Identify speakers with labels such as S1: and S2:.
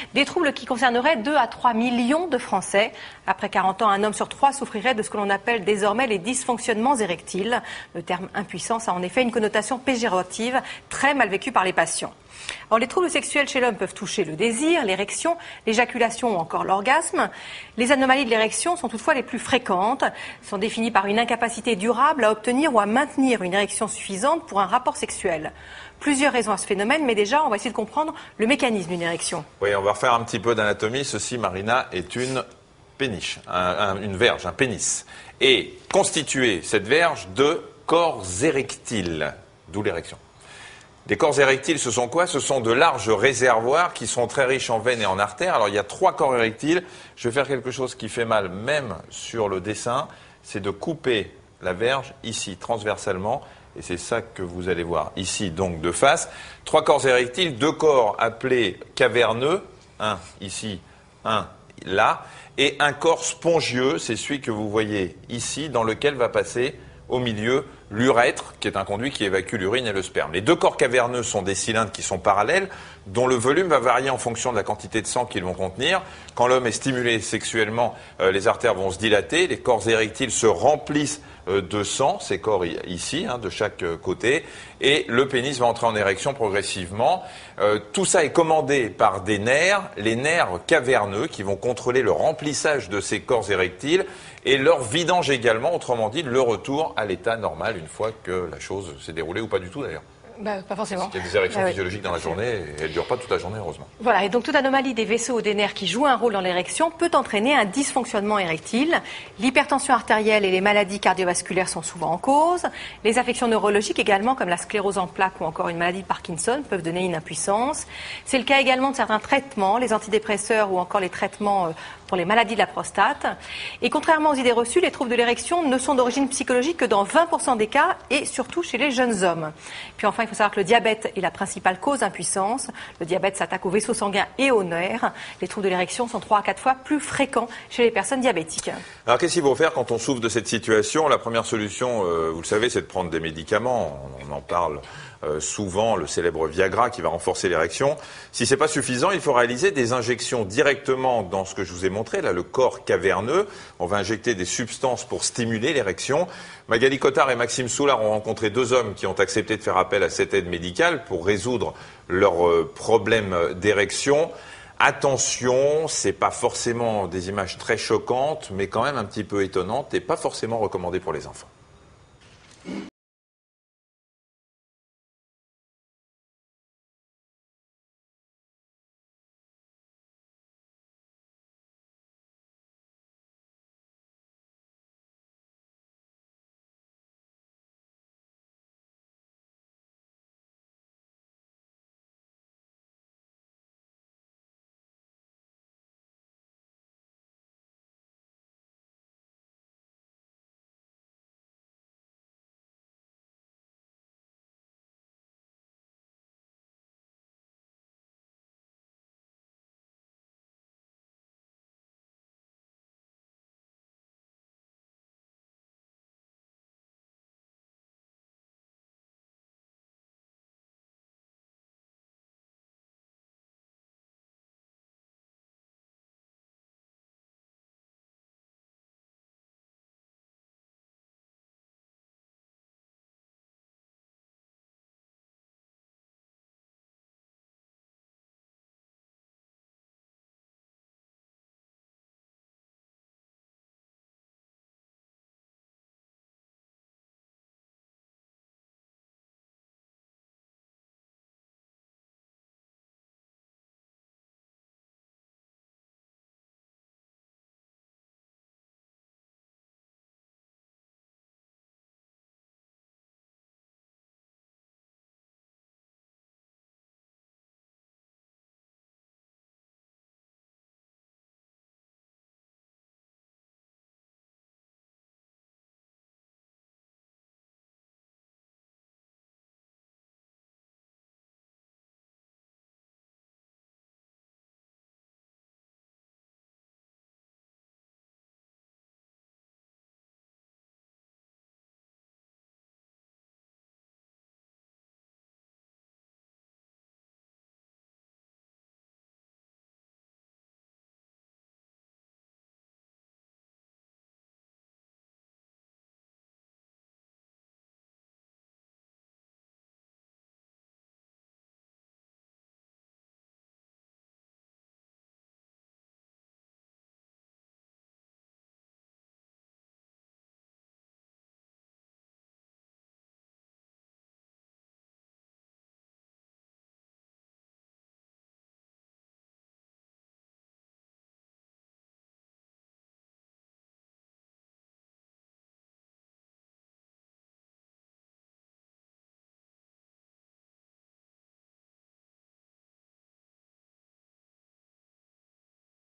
S1: Des troubles qui concerneraient 2 à 3 millions de Français. Après 40 ans, un homme sur 3 souffrirait de ce que l'on appelle désormais les dysfonctionnements érectiles. Le terme impuissance a en effet une connotation péjorative très mal vécue par les patients. Alors, les troubles sexuels chez l'homme peuvent toucher le désir, l'érection, l'éjaculation ou encore l'orgasme. Les anomalies de l'érection sont toutefois les plus fréquentes. Elles sont définies par une incapacité durable à obtenir ou à maintenir une érection suffisante pour un rapport sexuel. Plusieurs raisons à ce phénomène, mais déjà, on va essayer de comprendre le mécanisme d'une érection.
S2: Oui, on va refaire un petit peu d'anatomie. Ceci, Marina, est une péniche, une verge, un pénis. Et constituée, cette verge, de corps érectiles, d'où l'érection. Des corps érectiles, ce sont quoi? Ce sont de larges réservoirs qui sont très riches en veines et en artères. Alors, il y a 3 corps érectiles. Je vais faire quelque chose qui fait mal, même sur le dessin. C'est de couper la verge ici, transversalement. Et c'est ça que vous allez voir ici, donc de face. 3 corps érectiles, 2 corps appelés caverneux. Un ici, un là. Et un corps spongieux, c'est celui que vous voyez ici, dans lequel va passer au milieu l'urètre, qui est un conduit qui évacue l'urine et le sperme. Les 2 corps caverneux sont des cylindres qui sont parallèles, dont le volume va varier en fonction de la quantité de sang qu'ils vont contenir. Quand l'homme est stimulé sexuellement, les artères vont se dilater, les corps érectiles se remplissent de sang, ces corps ici, de chaque côté, et le pénis va entrer en érection progressivement. Tout ça est commandé par des nerfs, les nerfs caverneux, qui vont contrôler le remplissage de ces corps érectiles et leur vidange également, autrement dit, le retour à l'état normal une fois que la chose s'est déroulée, ou pas du tout d'ailleurs.
S1: Pas forcément.
S2: Il y a des érections physiologiques dans la journée et elles ne durent pas toute la journée, heureusement.
S1: Voilà, et donc toute anomalie des vaisseaux ou des nerfs qui jouent un rôle dans l'érection peut entraîner un dysfonctionnement érectile. L'hypertension artérielle et les maladies cardiovasculaires sont souvent en cause. Les affections neurologiques également, comme la sclérose en plaques ou encore une maladie de Parkinson, peuvent donner une impuissance. C'est le cas également de certains traitements, les antidépresseurs ou encore les traitements pour les maladies de la prostate. Et contrairement aux idées reçues, les troubles de l'érection ne sont d'origine psychologique que dans 20% des cas et surtout chez les jeunes hommes. Puis enfin, il faut savoir que le diabète est la principale cause d'impuissance. Le diabète s'attaque aux vaisseaux sanguins et aux nerfs. Les troubles de l'érection sont 3 à 4 fois plus fréquents chez les personnes diabétiques.
S2: Alors qu'est-ce qu'il faut faire quand on souffre de cette situation? La première solution, vous le savez, c'est de prendre des médicaments. On en parle souvent, le célèbre Viagra qui va renforcer l'érection. Si c'est pas suffisant, il faut réaliser des injections directement dans ce que je vous ai montré, là, le corps caverneux. On va injecter des substances pour stimuler l'érection. Magali Cotard et Maxime Soulard ont rencontré 2 hommes qui ont accepté de faire appel à cette aide médicale pour résoudre leurs problèmes d'érection. Attention, c'est pas forcément des images très choquantes, mais quand même un petit peu étonnantes et pas forcément recommandées pour les enfants.